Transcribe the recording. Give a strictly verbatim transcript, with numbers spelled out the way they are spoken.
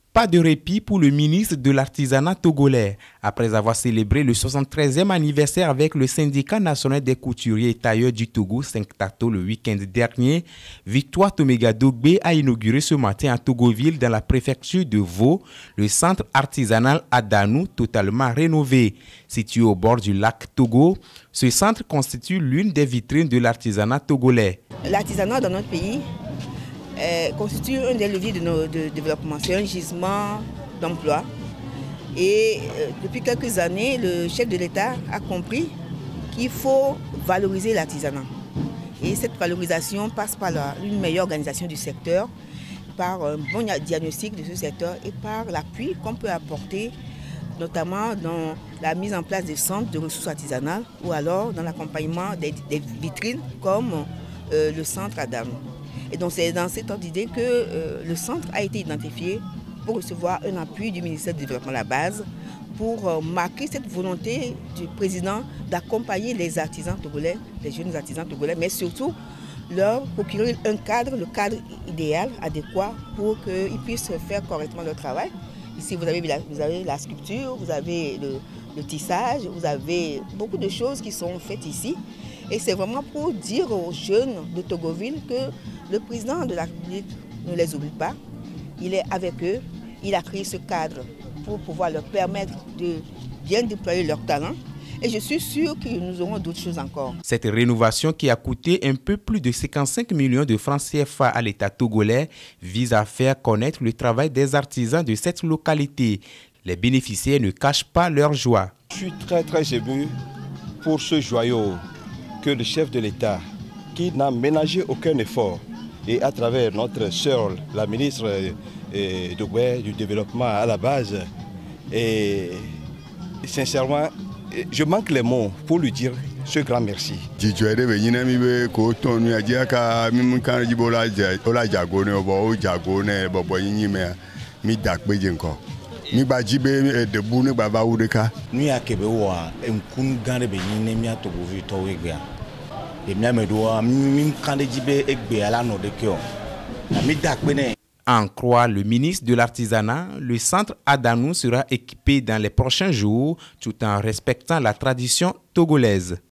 Pas de répit pour le ministre de l'Artisanat togolais. Après avoir célébré le soixante-treizième anniversaire avec le syndicat national des couturiers et tailleurs du Togo, Synctato, le week-end dernier, Victoire Tomega Dogbe a inauguré ce matin à Togoville, dans la préfecture de Vaud, le centre artisanal Adanou, totalement rénové. Situé au bord du lac Togo, ce centre constitue l'une des vitrines de l'artisanat togolais. L'artisanat dans notre pays Euh, constitue un des leviers de nos de développement. C'est un gisement d'emploi. Et euh, depuis quelques années, le chef de l'État a compris qu'il faut valoriser l'artisanat. Et cette valorisation passe par la, une meilleure organisation du secteur, par un bon diagnostic de ce secteur et par l'appui qu'on peut apporter, notamment dans la mise en place des centres de ressources artisanales ou alors dans l'accompagnement des, des vitrines comme euh, le centre Adanou. Et donc c'est dans cet ordre d'idée que euh, le centre a été identifié pour recevoir un appui du ministère du Développement à la base pour euh, marquer cette volonté du président d'accompagner les artisans togolais, les jeunes artisans togolais, mais surtout leur procurer un cadre, le cadre idéal, adéquat pour qu'ils puissent faire correctement leur travail. Ici vous avez la, vous avez la sculpture, vous avez le, le tissage, vous avez beaucoup de choses qui sont faites ici. Et c'est vraiment pour dire aux jeunes de Togoville que le président de la République ne les oublie pas. Il est avec eux, il a créé ce cadre pour pouvoir leur permettre de bien déployer leurs talents. Et je suis sûre que nous aurons d'autres choses encore. Cette rénovation, qui a coûté un peu plus de cinquante-cinq millions de francs C F A à l'État togolais, vise à faire connaître le travail des artisans de cette localité. Les bénéficiaires ne cachent pas leur joie. Je suis très très ému pour ce joyau que le chef de l'État, qui n'a ménagé aucun effort, et à travers notre sœur, la ministre eh, de, du Développement à la base, et sincèrement, je manque les mots pour lui dire ce grand merci. En croire le ministre de l'Artisanat, le centre Adanou sera équipé dans les prochains jours tout en respectant la tradition togolaise.